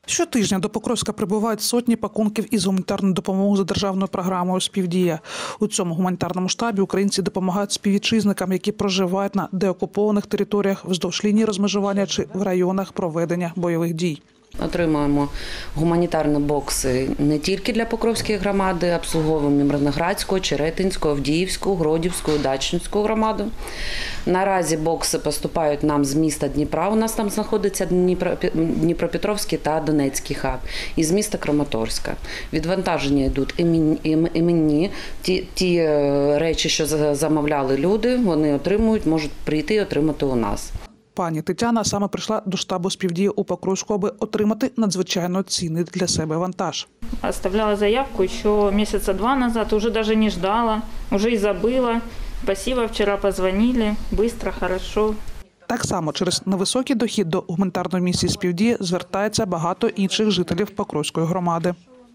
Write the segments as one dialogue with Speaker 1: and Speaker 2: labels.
Speaker 1: Щотижня до Покровська прибувають сотні пакунків із гуманітарною допомогою за державною програмою «Співдія». У цьому гуманітарному штабі українці допомагають співвітчизникам, які проживають на деокупованих територіях вздовж лінії розмежування чи в районах проведення бойових дій.
Speaker 2: Отримуємо гуманітарні бокси не тільки для Покровської громади, обслуговуємо Мирноградську, Черетинську, Авдіївську, Гродівську, Дачинську громаду. Наразі бокси поступають нам з міста Дніпра, у нас там знаходиться Дніпропетровський та Донецький хаб, і з міста Краматорська. Відвантаження йдуть іменні, ті речі, що замовляли люди, вони отримують, можуть прийти і отримати у нас.
Speaker 1: Пані Тетяна саме прийшла до штабу «Співдії» у Покровську, аби отримати надзвичайно цінний для себе вантаж.
Speaker 3: Оставляла заявку еще месяца 2 назад, уже даже не ждала, уже и забыла. Спасибо, вчера позвонили, быстро, хорошо.
Speaker 1: Так само через невисокий дохід до гуманітарної місії «Співдії» звертається багато інших жителів Покровської громади.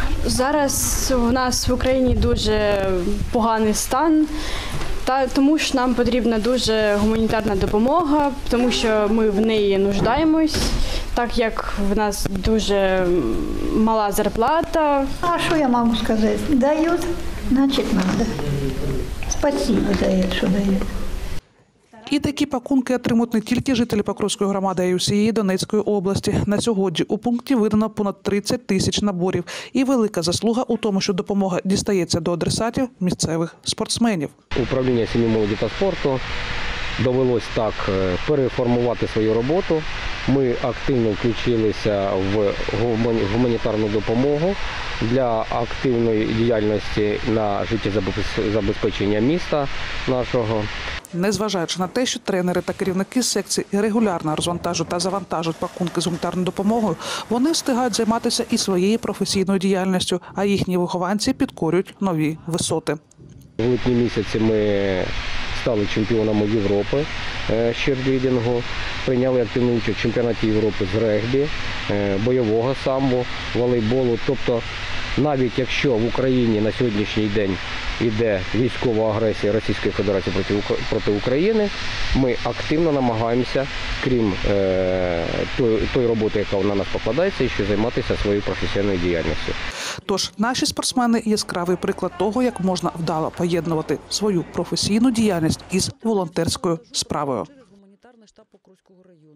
Speaker 4: Зараз у нас в Україні дуже поганий стан, тому що нам потрібна дуже гуманітарна допомога, тому що ми в неї нуждаємось, так як в нас дуже мала зарплата.
Speaker 5: А що я можу сказати? Дають, значить треба. Спасибо за це, що дають.
Speaker 1: І такі пакунки отримують не тільки жителі Покровської громади, а й усієї Донецької області. На сьогодні у пункті видано понад 30 тисяч наборів. І велика заслуга у тому, що допомога дістається до адресатів місцевих спортсменів.
Speaker 6: Управління сім'ї, молоді та спорту довелось так переформувати свою роботу. Ми активно включилися в гуманітарну допомогу для активної діяльності на життєзабезпечення міста нашого.
Speaker 1: Незважаючи на те, що тренери та керівники секцій регулярно розвантажують та завантажують пакунки з гуманітарною допомогою, вони встигають займатися і своєю професійною діяльністю, а їхні вихованці підкорюють нові висоти.
Speaker 6: В липні місяці ми стали чемпіонами Європи з черлідингу, прийняли активну участь в чемпіонаті Європи з регбі, бойового самбо, волейболу. Тобто навіть якщо в Україні на сьогоднішній день йде військова агресія Російської Федерації проти України, ми активно намагаємося, крім тої роботи, яка на нас покладається, ще займатися своєю професійною діяльністю.
Speaker 1: Тож наші спортсмени – яскравий приклад того, як можна вдало поєднувати свою професійну діяльність із волонтерською справою.